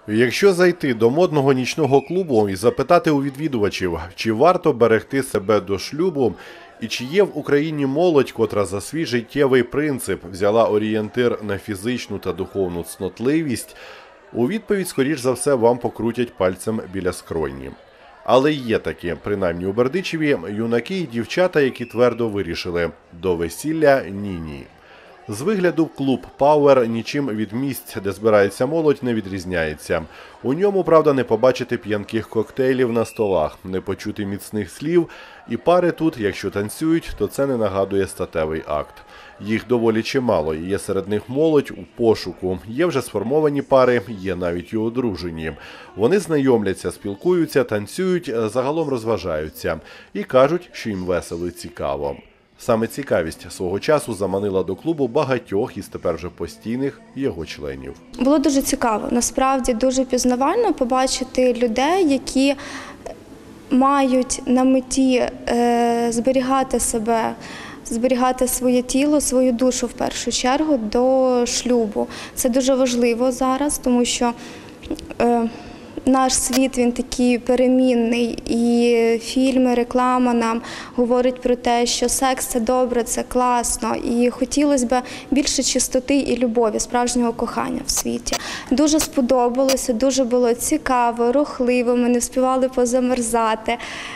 Якщо зайти до модного нічного клубу і запитати у відвідувачів, чи варто берегти себе до шлюбу, і чи є в Україні молодь, котра за свій життєвий принцип взяла орієнтир на фізичну та духовну цнотливість, у відповідь, скоріш за все, вам покрутять пальцем біля скроні. Але є такі, принаймні у Бердичеві, юнаки і дівчата, які твердо вирішили – до весілля – ні-ні. З вигляду клуб «Пауер» нічим від місць, де збирається молодь, не відрізняється. У ньому, правда, не побачити п'янких коктейлів на столах, не почути міцних слів, і пари тут, якщо танцюють, то це не нагадує статевий акт. Їх доволі чимало, і є серед них молодь у пошуку. Є вже сформовані пари, є навіть і одружені. Вони знайомляться, спілкуються, танцюють, загалом розважаються. І кажуть, що їм весело і цікаво. Саме цікавість свого часу заманила до клубу багатьох із тепер вже постійних його членів. Було дуже цікаво, насправді дуже пізнавально побачити людей, які мають на меті зберігати себе, зберігати своє тіло, свою душу в першу чергу до шлюбу. Це дуже важливо зараз, тому що наш світ, він такий перемінний, і фільми, реклама нам говорить про те, що секс – це добре, це класно, і хотілося б більше чистоти і любові, справжнього кохання в світі. Дуже сподобалося, дуже було цікаво, рухливо, ми не встигали позамерзати.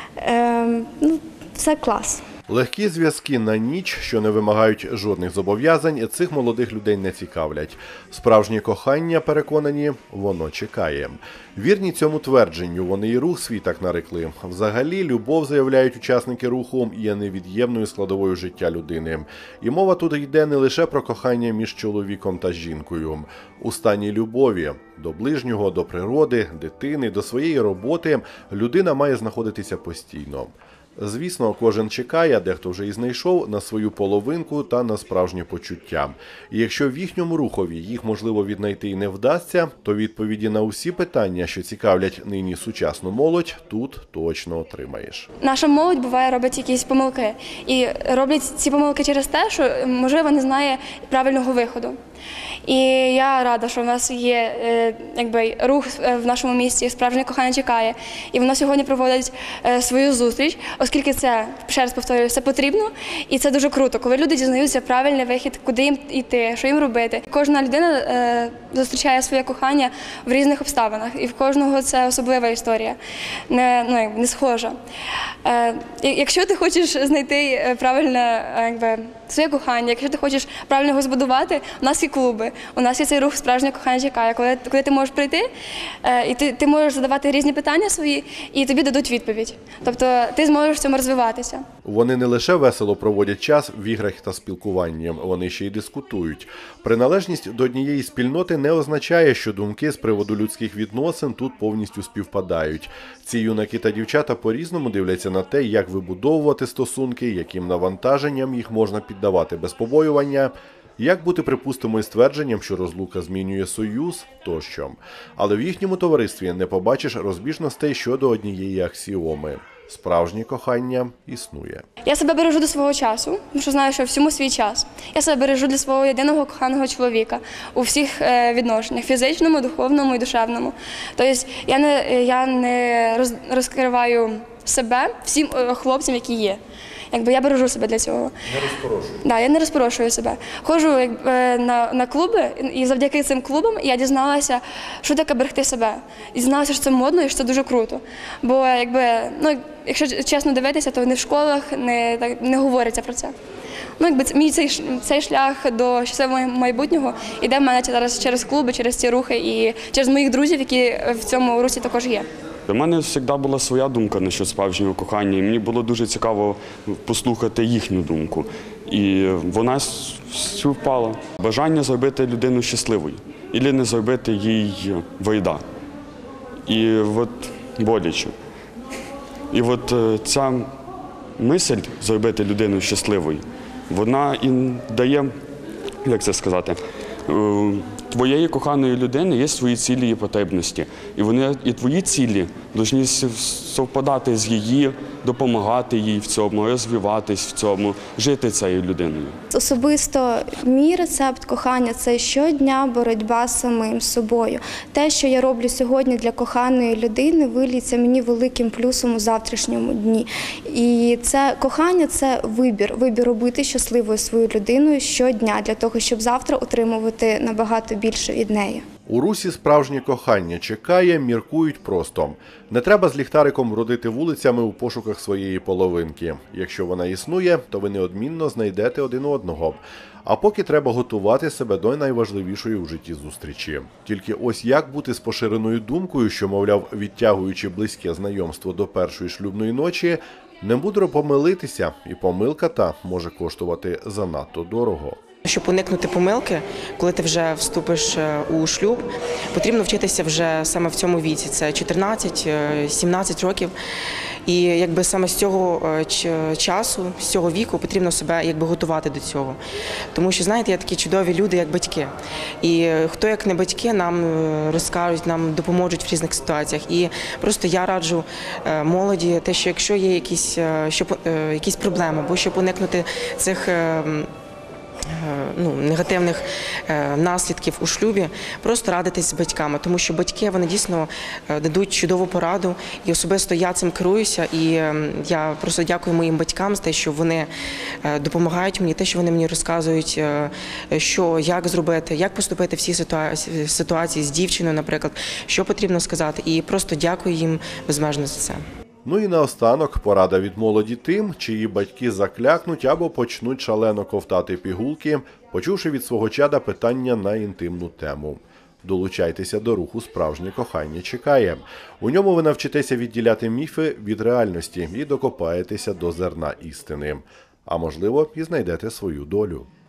Все клас. Легкі зв'язки на ніч, що не вимагають жодних зобов'язань, цих молодих людей не цікавлять. Справжнє кохання, переконані, воно чекає. Вірні цьому твердженню, вони і рух свій так нарекли. Взагалі, любов, заявляють учасники руху, є невід'ємною складовою життя людини. І мова тут йде не лише про кохання між чоловіком та жінкою. У стані любові до ближнього, до природи, дитини, до своєї роботи людина має знаходитися постійно. Звісно, кожен чекає, а дехто вже і знайшов, на свою половинку та на справжнє почуття. І якщо в їхньому рухові їх, можливо, віднайти і не вдасться, то відповіді на усі питання, що цікавлять нині сучасну молодь, тут точно отримаєш. Наша молодь, буває, робить якісь помилки. І роблять ці помилки через те, що, можливо, не знає правильного виходу. І я рада, що в нас є рух в нашому місті «Справжнє кохання чекає». І воно сьогодні проводить свою зустріч, оскільки це, ще раз повторюю, це потрібно. І це дуже круто, коли люди дізнаються правильний вихід, куди їм йти, що їм робити. Кожна людина зустрічає своє кохання в різних обставинах. І в кожного це особлива історія, не схожа. Якщо ти хочеш знайти правильне своє кохання, якщо ти хочеш правильно його збудувати, у нас є клуби, у нас є цей рух «Справжнє кохання чекає», коли ти можеш прийти, і ти можеш задавати різні питання свої, і тобі дадуть відповідь. Тобто ти зможеш в цьому розвиватися. Вони не лише весело проводять час в іграх та спілкуванні, вони ще й дискутують. Приналежність до однієї спільноти не означає, що думки з приводу людських відносин тут повністю співпадають. Ці юнаки та дівчата по-різному дивляться на те, як вибудовувати стосунки, яким навантаженням їх можна піддавати без побоювання, як бути, припустимо, із твердженням, що розлука змінює союз, тощо. Але в їхньому товаристві не побачиш розбіжностей щодо однієї аксіоми. Справжнє кохання існує. Я себе бережу до свого часу, тому що знаю, що всьому свій час. Я себе бережу для свого єдиного коханого чоловіка у всіх відношеннях – фізичному, духовному і душевному. Тобто я не розкриваю себе всім хлопцям, які є. Я бережу себе для цього. Не розпорошую. Так, я не розпорошую себе. Ходжу на клуби, і завдяки цим клубам я дізналася, що таке берегти себе. І дізналася, що це модно і що це дуже круто. Бо, якщо чесно дивитися, то не в школах не говориться про це. Мій цей шлях до щасливого майбутнього йде в мене зараз через клуби, через ці рухи і через моїх друзів, які в цьому русі також є. У мене завжди була своя думка насчет справжнього кохання, і мені було дуже цікаво послухати їхню думку. І вона співпала. Бажання зробити людину щасливою, або не зробити їй вреда. І боляче. І ця мисль зробити людину щасливою, вона і дає, як це сказати, твоєї коханої людини є свої цілі і потребності. І твої цілі повинні совпадати з її, допомагати їй в цьому, розвиватись в цьому, жити цією людиною. Особисто мій рецепт кохання – це щодня боротьба з самим собою. Те, що я роблю сьогодні для коханої людини, виліться мені великим плюсом у завтрашньому дні. І це кохання – це вибір робити щасливою свою людиною щодня, для того, щоб завтра отримувати набагато більше від неї. У Русі справжнє кохання чекає, міркують просто. Не треба з ліхтариком бродити вулицями у пошуках своєї половинки. Якщо вона існує, то ви неодмінно знайдете один одного. А поки треба готувати себе до найважливішої у житті зустрічі. Тільки ось як бути з поширеною думкою, що, мовляв, відтягуючи близьке знайомство до першої шлюбної ночі, не мудро помилитися, і помилка та може коштувати занадто дорого. Щоб уникнути помилки, коли ти вже вступиш у шлюб, потрібно вчитися вже саме в цьому віці. Це 14-17 років. І якби саме з цього часу, з цього віку потрібно себе готувати до цього. Тому що, знаєте, є такі чудові люди, як батьки. І хто, як не батьки, нам розкажуть, нам допоможуть в різних ситуаціях. І просто я раджу молоді те, що якщо є якісь проблеми, або щоб уникнути цих негативних наслідків у шлюбі, просто радитись з батьками, тому що батьки, вони дійсно дадуть чудову пораду, і особисто я цим керуюся, і я просто дякую моїм батькам за те, що вони допомагають мені, те, що вони мені розказують, як зробити, як поступити в цій ситуації з дівчиною, наприклад, що потрібно сказати, і просто дякую їм безмежно за це. Ну і наостанок порада від молоді тим, чиї батьки заклякнуть або почнуть шалено ковтати пігулки, почувши від свого чада питання на інтимну тему. Долучайтеся до руху «Справжнє кохання чекає». У ньому ви навчитеся відділяти міфи від реальності і докопаєтеся до зерна істини. А можливо, і знайдете свою долю.